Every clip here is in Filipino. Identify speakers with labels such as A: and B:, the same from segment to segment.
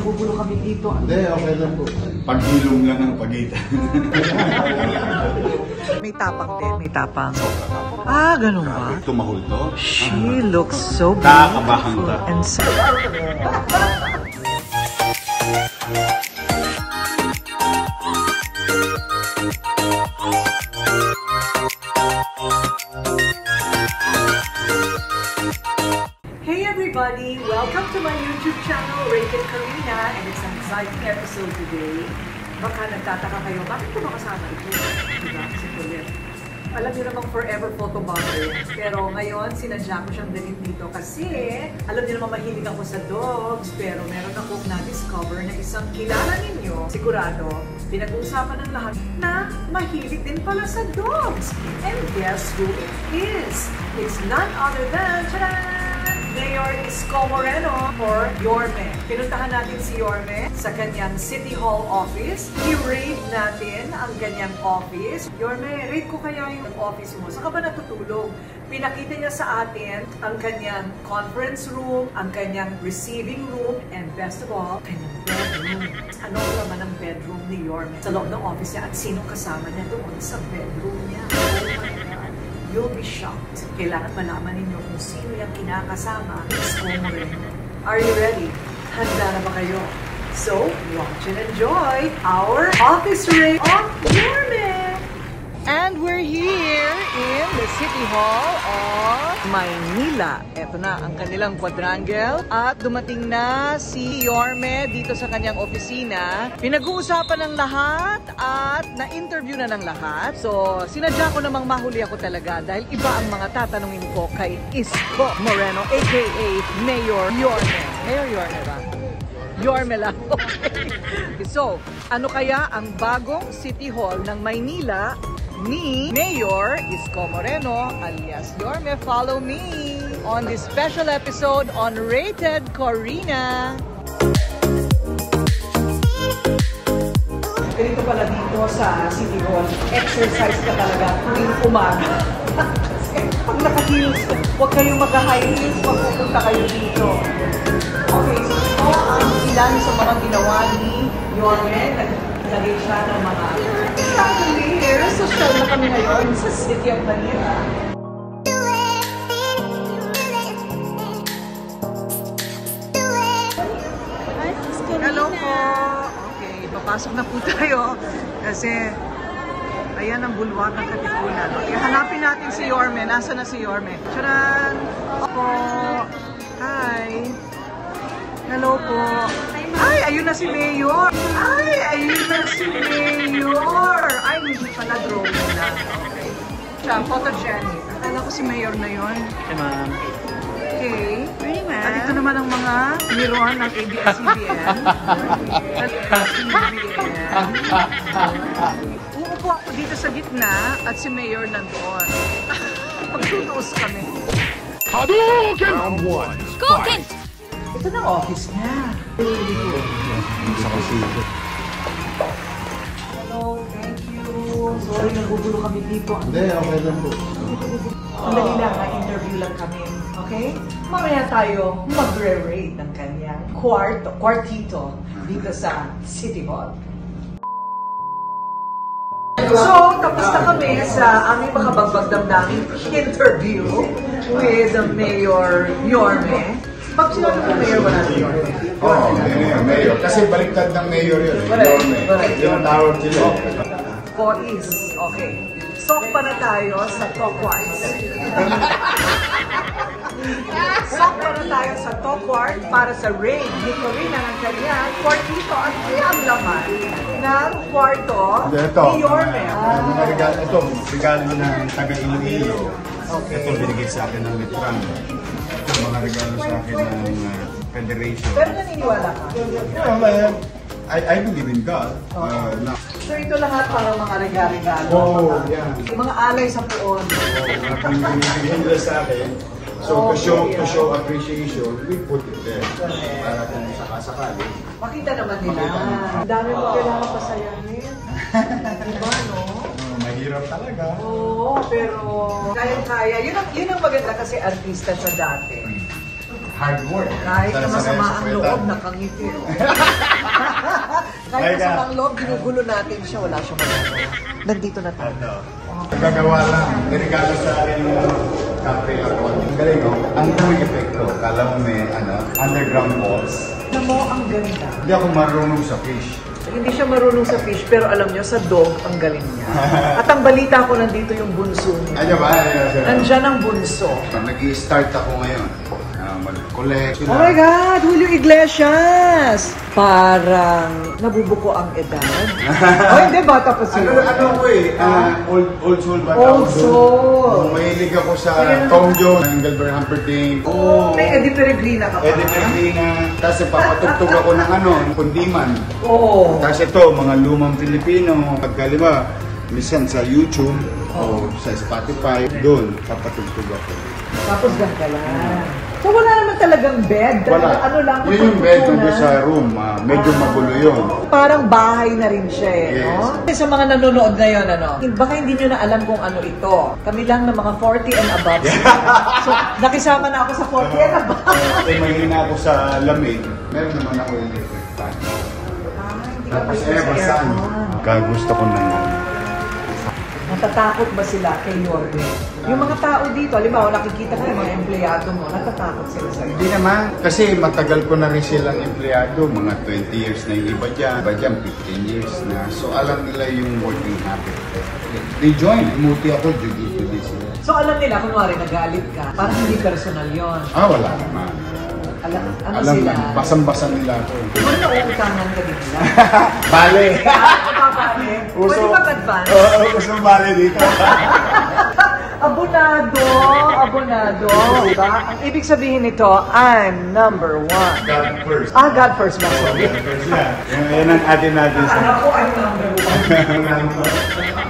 A: nagugulo kami dito.
B: Hindi, okay lang po.
C: Paghilom lang ang pagitan.
A: May tapang din, may tapang. Ah, ganun ba?
C: Tumahol to?
A: She looks so
C: Nakakabahan
A: beautiful
C: ka.
A: and so... Hey everybody! Welcome to my YouTube channel, Rated Karina, and it's an exciting episode today. Baka nagtataka kayo, bakit ko ba kasama ito? Diba? Si Colette. Alam niyo namang forever photo bomber. Pero ngayon, sinadya ko siyang dalhin dito kasi alam niyo naman mahilig ako sa dogs. Pero meron akong na-discover na isang kilala ninyo. Sigurado, pinag-uusapan ng lahat na mahilig din pala sa dogs. And guess who it is? It's none other than, tadaan! Mayor Isko Moreno for Yorme. Pinuntahan natin si Yorme sa kanyang City Hall office. I-raid natin ang kanyang office. Yorme, raid ko kaya yung office mo. Saan ka ba natutulog? Pinakita niya sa atin ang kanyang conference room, ang kanyang receiving room, and best of all, kanyang bedroom. Ano naman ang bedroom ni Yorme sa loob ng office niya at sinong kasama niya doon sa bedroom niya? Oh my God. You'll be shocked. Kailangan malaman ninyo kung sino yung kinakasama ni Isko Moreno. Are you ready? Handa na ba kayo? So, watch and enjoy our office raid of Yorme! And we're here in the City Hall of Maynila. Ito na ang kanilang quadrangle. At dumating na si Yorme dito sa kanyang opisina. Pinag-uusapan ng lahat at na-interview na ng lahat. So, sinadya ko namang mahuli ako talaga dahil iba ang mga tatanungin ko kay Isko Moreno, aka Mayor Yorme. Mayor Yorme ba? Yorme lang. Okay. So, ano kaya ang bagong City Hall ng Maynila ni Mayor Isko Moreno alias Yorme? Follow me on this special episode on Rated Karina. Ganito pala dito sa City Hall, exercise ka talaga tuwing umaga. Kasi pag naka-heels, huwag kayong mag-high heels pag pupunta kayo dito. Okay, so ito ang ilan sa mga ginawa ni Yorme. Naglagay siya ng mga chandelier. Social na kami ngayon sa City of Manila. Hello po! Okay, papasok na po tayo kasi ayan ang bulwak ng Katipunan. Okay, hanapin natin si Yorme. Nasaan na si Yorme? Tcharan! Opo! Hi! Hello po! Ay, ayun na si Mayor! Ay, ayun na si Mayor! Ay, hindi pala drawing na. Okay. Siya, photogenic. Akala ko si Mayor na yun.
C: Okay, ma'am.
A: Okay. At ito naman ang mga niruan ng ABS-CBN. Uupo ako dito sa gitna at si Mayor nandoon. Magtutuos kami.
B: Hadouken! Round 1.
D: Hadouken!
A: Ito na office niya. Hello, thank you. Sorry, nagugulo kami dito.
B: Hindi, okay lang po.
A: Sandali lang, na-interview lang kami. Okay? Mamaya tayo magre-rate ng kanyang kwartito dito sa City Hall. So, tapos na kami sa aming mga bagbagdamdaming interview with Mayor Yorme. Pag sinabi ko Mayor, wala na Yorme.
B: Oo, Mayor. Kasi baliktad ng Mayor yun.
A: Correct.
B: Yun ang tawag sila.
A: Is. Okay. Sok pa na tayo sa Talkwise. Sok pa na tayo sa Talkward para sa raid ni Corina ng kanyang kwartito at ang laman ng kwarto ni Yorme.
C: Ito, regalo ng taga Iloilo.
A: Okay.
C: Ito, binigay sa akin ng Litran. Ito, mga regalo sa akin ng Federation.
A: Pero naniniwala ka?
C: I believe in God.
A: So ito lahat para mga regalo-regalo.
C: Oh, yeah.
A: Mga alay sa puon.
C: Pinigyan nila sa akin. So, to show appreciation, we put it there. Para kung sakasakali.
A: Makita naman nila. Ang dami mo kailangan pasayahin. Diba, no?
C: Mahirap talaga.
A: Oo, pero kaya-kaya. Yun ang maganda kasi artista sa dati.
B: hard work.
A: Kahit na
B: Sarap-sarap
A: masama
B: sa
A: ang
B: kweta.
A: loob, nakangiti. Kahit masama ang loob, ginugulo natin siya, wala siyang magagawa. Nandito na tayo.
B: Nagagawa lang. Nirigalo sa akin yung cafe ako. Ang galing, no? Ang daming epekto. Kala mo may underground balls.
A: Alam mo, ang ganda.
B: Hindi ako marunong sa fish.
A: Hindi siya marunong sa fish, pero alam niyo, sa dog, ang galing niya. At ang balita ko, nandito yung bunso niya.
B: Ano ba?
A: Nandyan ang bunso.
B: Nag-i-start ako ngayon. Mag-collect.
A: Oh my God! Julio Iglesias! Parang nabubuko ang edad. Oh, hindi, bata pa siya.
B: Ano ko eh, old soul ba?
A: Old soul.
B: Mahilig ako sa Tom Jones, Engelbert Humperdinck.
A: May Eddie Peregrina ka pa.
B: Eddie Peregrina. Tapos papatugtog ako ng kundiman.
A: Oo.
B: Tapos ito, mga lumang Pilipino. Pagkalima, minsan sa YouTube o sa Spotify, doon papatugtog ako.
A: Tapos ganda lang. So wala naman talagang bed.
B: Wala.
A: Ano lang,
B: Yun yung bed ko sa room. Medyo magulo yun.
A: Parang bahay na rin siya
B: Yes.
A: no? Sa mga nanonood ngayon, baka hindi nyo na alam kung ano ito. Kami lang ng mga 40 and above. So, nakisama na ako sa 40 and above.
B: Mahina ako sa lamig. Meron naman ako electric fan. Tapos basan. Gusto ko na nga.
A: Natatakot ba sila kay Yorme? Yung mga tao dito, halimbawa nakikita ko yung mga empleyado mo, natatakot sila sa
B: Hindi naman. Kasi matagal ko na rin silang empleyado. Mga 20 years na yung iba dyan. Iba dyan, 15 years na. So alam nila yung working habit. They join. Umuti ako due to this.
A: So alam nila, kunwari nagalit ka, parang hindi personal yon.
B: Wala naman.
A: Ano
B: Alam
A: sila?
B: na, basang-basan nila ako.
A: Ano na uutangan ka din nila?
B: Bale!
A: Pwede mag-advance?
B: Oo, gusto bale dito.
A: Abonado! Abonado! Diba? Ang ibig sabihin nito, I'm number one.
B: God first.
A: God first ba? Sorry.
B: Yan ang atin natin sa...
A: Ako, I'm number one.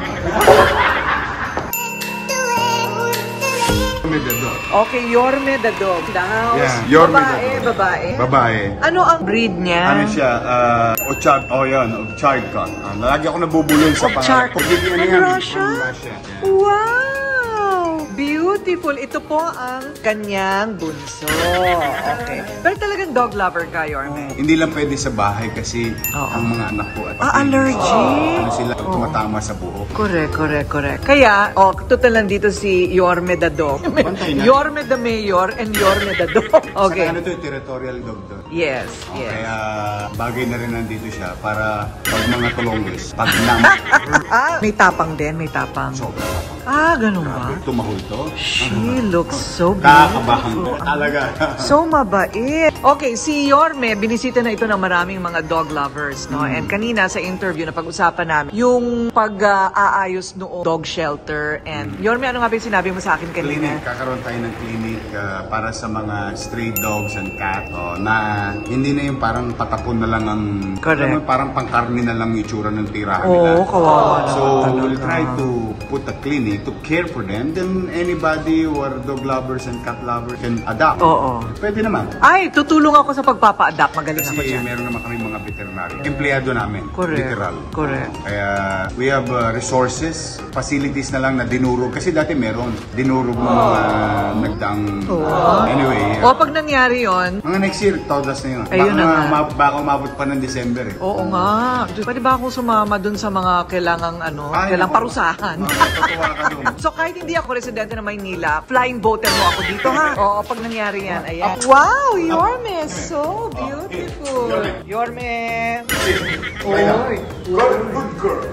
A: Okay, Yorme the dog. The house.
B: Yeah, Yorme the
A: babae,
B: dog.
A: babae.
B: Babae.
A: Ano ang breed niya?
B: Ano siya? Ochard. Ochard ka. Lagi ako nabubulol sa
A: Ochard.
B: Pagiging
A: From
B: yan,
A: Russia?
B: from Russia. Yeah.
A: Wow! Beautiful. Ito po ang kanyang bunso. Okay. Pero talagang dog lover ka, Yorme.
B: Hindi lang pwede sa bahay kasi
A: Oo.
B: ang mga anak ko at
A: Allergy?
B: ano sila tumatama sa buhok.
A: Correct. Kaya, total lang dito si Yorme the dog.
B: Pantay na.
A: Yorme the mayor and Yorme the dog. Okay.
B: Saka ano to, territorial dog to.
A: Yes, yes.
B: Kaya bagay na rin nandito siya para pag mga tulongis, pag
A: May tapang din, may tapang.
B: sobra.
A: Ganun ba?
B: Tumahol to.
A: She looks so
B: Kakabahan ko.
A: beautiful.
B: Talaga.
A: So mabait. Okay, si Yorme, binisita na ito ng maraming mga dog lovers, no? And kanina sa interview na pag-usapan namin, yung pag-aayos noong dog shelter. And Yorme, ano nga ba yung sinabi mo sa akin kanina?
B: Clinic, kakaroon tayo ng clinic para sa mga stray dogs and cat na hindi na yung parang patapon na lang ang
A: Correct.
B: alam mo, parang pangkarne na lang yung itsura ng tirahan nila.
A: Oo, kawawa
B: So
A: naman
B: we'll
A: talaga.
B: try to put a clinic to care for them. Then anybody who are dog lovers and cat lovers can adopt.
A: Oo.
B: Pwede naman.
A: Ay, tutulong ako sa pagpapa-adapt. Magaling ako
B: Kasi
A: dyan.
B: meron naman kami mga veterinary. Empleyado namin.
A: Correct.
B: Literal.
A: Correct.
B: Kaya we have resources, facilities na lang na dinurog. Kasi dati meron. Dinurog ng mga nagdaang... Anyway.
A: Pag nangyari yon,
B: Mga next year, todas na yun.
A: Ayun na nga.
B: Baka umabot pa ng December eh.
A: oo nga. Pwede ba akong sumama dun sa mga kailangang kailangang parusahan?
B: Natutuwa ka doon.
A: So kahit hindi ako residente ng Maynila, flying boater mo ako dito ha? Oo, pag nangyari yan, ayan. Wow, Yorme, so beautiful. Yorme. Oy.
B: Good girl.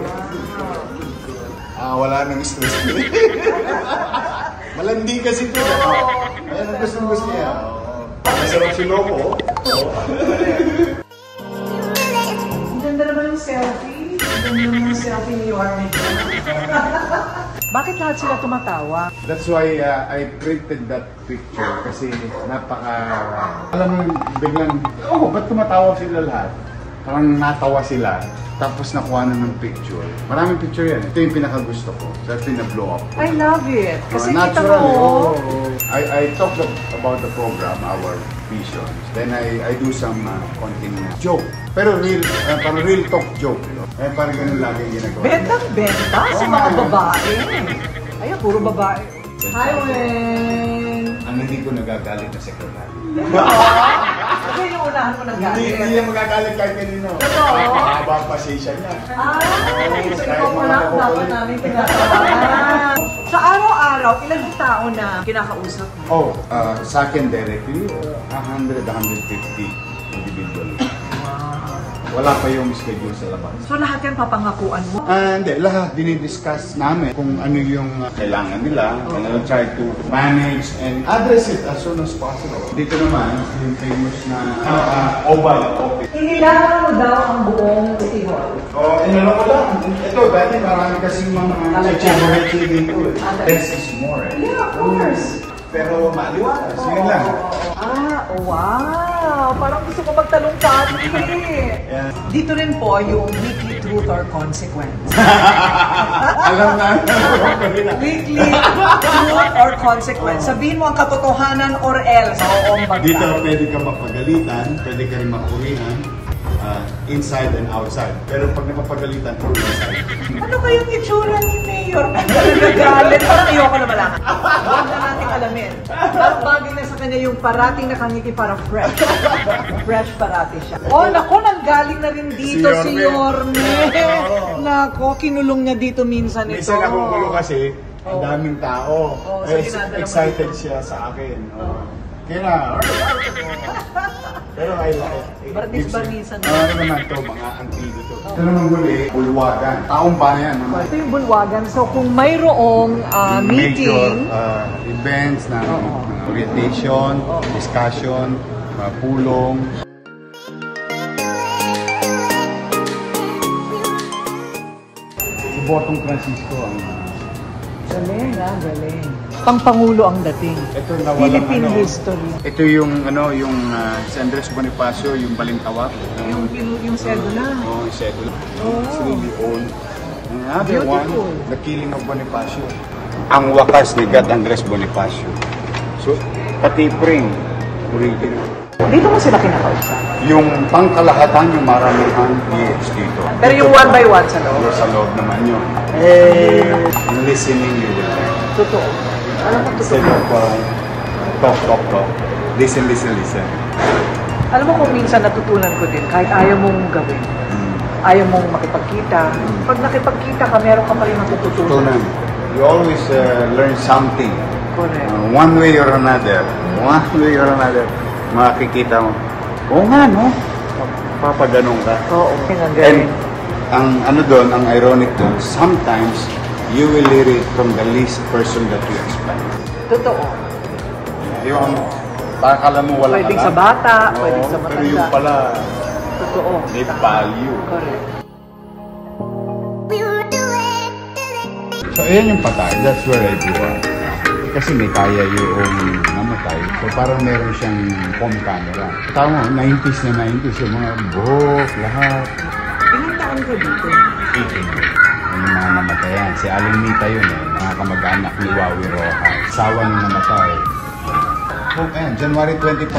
B: Wala nang stress. Malandi kasi ito. Ayan ang gusto niya. Masarap si Loco.
A: Ang ganda naman yung selfie. Ang ganda naman yung selfie ni Yorme. Bakit lahat sila tumatawa?
B: That's why I printed that picture kasi alam mo biglang, ba't tumatawa sila lahat? Parang natawa sila, tapos nakuha na ng picture. Maraming picture yan. Ito yung pinakagusto ko. That's yung na-blow up.
A: I love it. Kasi kita
B: Natural,
A: mo.
B: I talk about the program, our visions. Then I do some konting joke. Pero parang real talk joke. Parang ganun lagi yung ginagawa.
A: Bentang-benta sa mga babae. Ayan, puro babae. Hi, Wen!
B: ang hindi ko nagagalit na sekretary.
A: Kasi yung unahan mo ng galit.
B: Hindi niya magagalit kahit kanino.
A: Totoo?
B: Mahaba ang pasensya niya.
A: So ikaw mo lang dapat namin tinatawagan. Sa araw-araw, ilang tao na kinakausap mo?
B: Sa akin directly, 100, 150 individual. Wala pa yung schedule sa labas.
A: So lahat yan papangakuan mo?
B: Hindi, lahat dinidiscuss namin kung ano yung kailangan nila. And I'll try to manage and address it as soon as possible. Dito naman, yung famous na Oval Office.
A: Inilangan mo daw ang buong City Hall.
B: Inalo ko lang. Ito, dati marami kasing mga favorite dito. Less is more.
A: Yeah, of course.
B: Pero maliwanag, yun lang.
A: Wow! Parang gusto ko magtalong-talong
B: Yeah.
A: Dito rin po yung weekly truth or consequence.
B: Alam na.
A: Weekly truth or consequence. Sabihin mo ang katotohanan or else. Oo,
B: Dito pwede ka mapagalitan, pwede ka rin mapurihan, inside and outside. Pero pag napapagalitan, puro inside.
A: Ano kayong itsura ni Mayor? Pag nagagalit, parang ayoko na malaman. Huwag na natin alamin. Parang bagay na sa kanya yung parating nakangiti para fresh. Fresh parati siya. Oh, nako, nanggaling na rin dito si Yorme. Nako, kinulong niya dito minsan ito.
B: Minsan nakukulo kasi, ang daming tao.
A: So dinadala mo
B: Excited
A: dito.
B: siya sa akin. Kaya na, pero I like.
A: Barnis-barnisan.
B: Ano naman ito, mga auntie dito. Ito naman huli, bulwagan. Taong bayan.
A: Ito yung bulwagan. So kung mayroong meeting,
B: Major events na orientation, discussion, pulong. Si Botong Francisco ang
A: galing galing. Pangpangulo ang dating.
B: ito na walang
A: Philippine history.
B: Ito yung si Andres Bonifacio, yung balintawak.
A: Yung cedula.
B: yung cedula.
A: Oh.
B: It's really old. Another
A: Beautiful.
B: one, the killing of Bonifacio. Ang wakas ni God Andres Bonifacio. So, pati pring, original.
A: Dito mo sila kinakausap.
B: Yung pangkalahatan, yung maramihan years dito.
A: Pero yung one by one sa loob.
B: Sa loob naman yun. Listening you will learn.
A: Totoo. Alam mo,
B: Instead
A: totoo.
B: of talk. Listen.
A: Alam mo kung minsan natutunan ko din, kahit ayaw mong gawin, ayaw mong makipagkita, pag nakipagkita ka, meron ka pa rin natututunan.
B: Tunan. You always learn something.
A: Correct.
B: One way or another. Makikita mo. Oo nga, no? Papaganong ka.
A: Oo, ang
B: And
A: galing.
B: ang ironic doon, sometimes you will hear it from the least person that you expect.
A: Totoo.
B: Yung akala mo wala
A: Pwedeng
B: ka
A: sa bata,
B: Oo,
A: pwedeng sa
B: pero yung
A: matanda.
B: pala,
A: Totoo.
B: may value.
A: Correct.
B: So, ayan yung patay. That's where I grew up. Kasi may kaya yung namatay. So, parang meron siyang home camera. Tama, 90s na 90s. Yung mga buhok, lahat.
A: Ilang taon ka dito?
B: 18. Yung mga namatayan. Si Aling Nita yun mga kamag-anak ni Wawi Rojas. Sawa nung namatay. Ayan, January 25,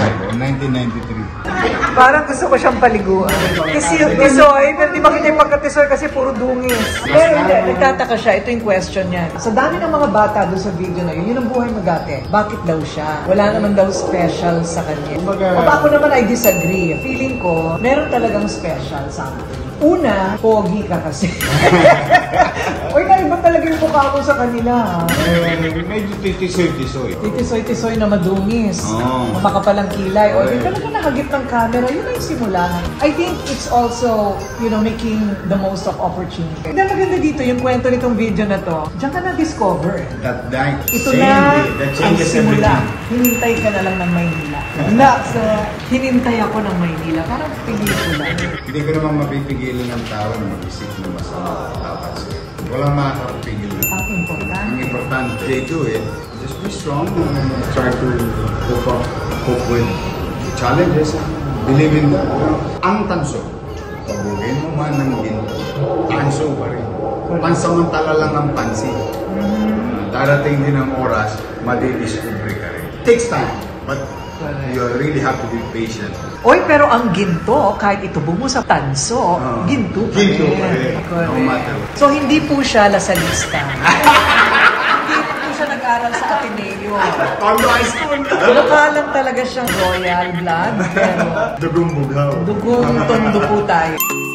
B: 1993.
A: Parang gusto ko siyang paliguan. Kasi yung tisoy, pero di ba kita yung pagka-tisoy kasi puro dungis. Pero hindi, nagtataka siya. Ito yung question niya. Sa dami ng mga bata doon sa video na yun, yun ang buhay magate. Bakit daw siya? Wala naman daw special sa kanya. O ako naman I disagree. Feeling ko, meron talagang special something. Una, pogi ka kasi. Uy, naiba talaga yung mukha ko sa kanila.
B: Medyo titisoy-tisoy.
A: Titisoy-tisoy na madungis. Na makapalang kilay. O, di talaga nakagip ng camera. Yun na yung simula. I think it's also, making the most of opportunity. Ang maganda dito, yung kwento nitong video na to, diyan ka na-discover.
B: That night,
A: Ito na ang simula. Hinintay ka na lang ng Maynila. So, hinintay ako ng Maynila. Parang pelikula.
B: Hindi ko naman mapipigilan ng tao na mag-isip na masama dapat sila. Walang makakapigil.
A: Ang importante.
B: Ang importante, they do it. Just be strong and try to cope with the challenges. Believe in that. Ang tanso, pabugin mo man ng ginto, tanso pa rin. Pansamantala lang ang pansin. Darating din ang oras, madidiscover ka rin. Takes time, but you really have to be patient.
A: Oy, pero ang ginto, kahit itubo mo sa tanso, ginto pa rin.
B: Ginto pa rin.
A: Correct.
B: No matter.
A: So, hindi po siya lasalista. Hindi po siya nag-aral sa Ateneo kayo.
C: Pando high school!
A: Nakalang talaga siyang royal blood, pero
C: Dugong bughaw.
A: dugong tondo po tayo.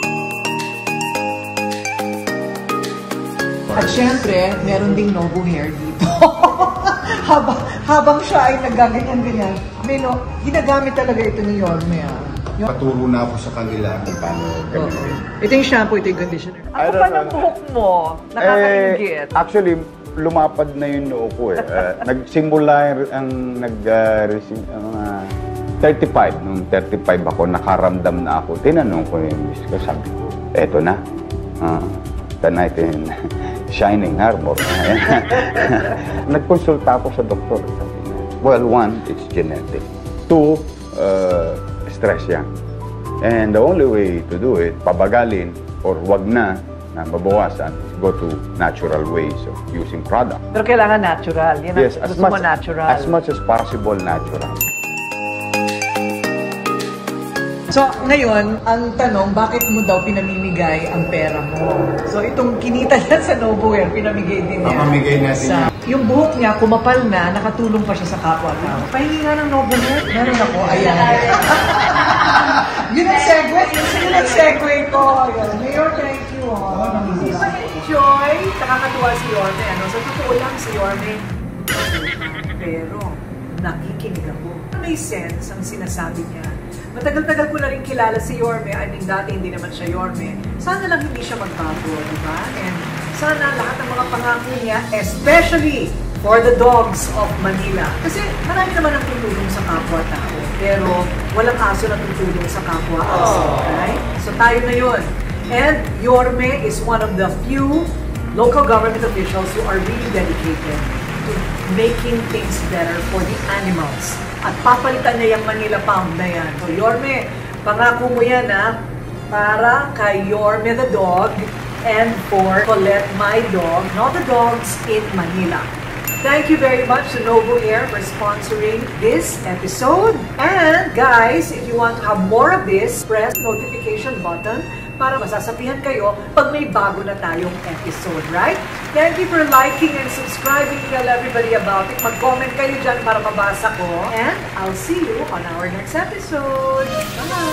A: At syempre, meron ding Nobu hair dito. habang siya ay nagaganyan-ganyan, ginagamit talaga ito ni Yorme.
C: Paturo na ako sa kanila kung paano gamitin.
A: Ito yung shampoo, ito yung conditioner.
D: Ako pa ng buhok mo, nakakaingit.
B: Actually, lumapad na yung noo ko eh. Nagsimula ang 35. Nung 35 ako, nakaramdam na ako. Tinanong ko yung miss ko, sabi ko, eto na. The night in Shining Harbor. Nagkonsulta ako sa doktor. Sabi niya, well, one, it's genetic. Two, stress yan. And the only way to do it, pabagalin or wag na mabawasan, is go to natural ways of using product.
D: Pero kailangan natural. Yan
B: Yes,
D: ang gusto mo natural.
B: as much as possible natural.
A: So, ngayon, ang tanong, bakit mo daw pinamimigay ang pera mo? So, itong kinita niya sa Nobu Hair, pinamigay din niya.
C: Mamamigay natin
A: Sa, yung buhok niya, kumapal na, nakatulong pa siya sa kapwa-tao. Pahingi nga ng Nobu Hair. Meron ako, ayan. Yun ang segue. Yun ang segue ko. Ayan. Mayor, thank you. Enjoy. Nakakatuwa si Yorme. Sa totoo lang si Yorme. Pero, nakikinig ako. May sense ang sinasabi niya. Matagal-tagal ko na rin kilala si Yorme. I mean, dati hindi naman siya Yorme. Sana lang hindi siya magbago, di ba? And sana lahat ng mga pangako niya, especially for the dogs of Manila. Kasi marami naman ang tutulong sa kapwa-tao. Pero walang aso na tutulong sa kapwa-aso. Right? So tayo na yun. And Yorme is one of the few local government officials who are really dedicated to making things better for the animals. At papalitan niya yung Manila Pound na yan. So Yorme, pangako mo yan para kay Yorme the dog and for Colette my dog, not the dogs in Manila. Thank you very much to Nobu Hair for sponsoring this episode. And guys, if you want to have more of this, press notification button para masasabihan kayo pag may bago na tayong episode, right? Thank you for liking and subscribing. Tell everybody about it. Mag-comment kayo dyan para mabasa ko. And I'll see you on our next episode. Bye!